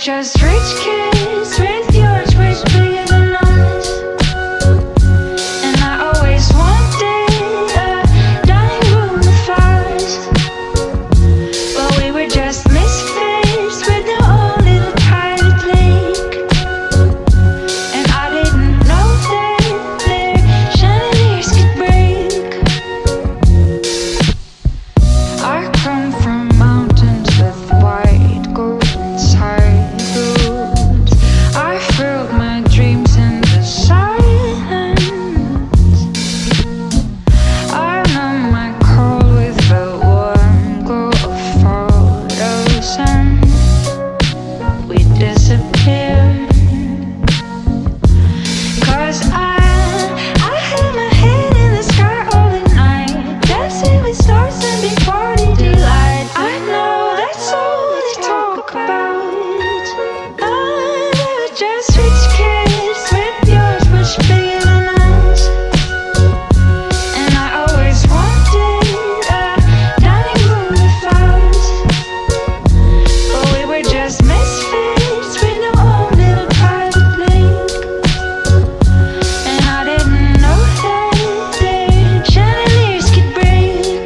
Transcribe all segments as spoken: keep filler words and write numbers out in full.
just rich kids with yours much bigger than us. And I always wanted a dining room with flowers, but we were just misfits with our own little private lake. And I didn't know that their chandeliers could break. I come from mountains with white golden sidewalks. I filled my dreams in the silence. I numb my cold with the warm glow of photos, and we disappeared. Cause I, I had my head in the sky all the night, dancing with stars and big party delight. I know that's all they talk about. I was just rich kids with yours much bigger than us. And I always wanted a dining room with flowers, but we were just misfits with no own little private lake. And I didn't know that their chandeliers could break.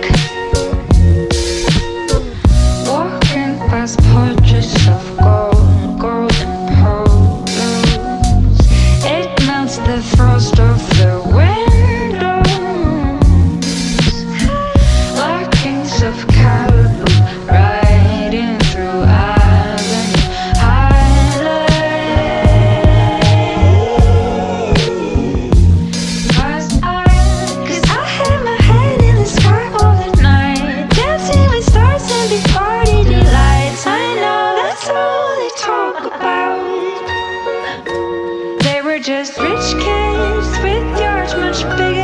Walking past portraits of gold, golden polos, it melts the frost off the windows. Like kings of Caribou riding through Avenue Highlights. Cause I, cause I had my head in the sky all the night, dancing with stars and big party delights. I know that's all they talk about. They were just rich kids with yards much bigger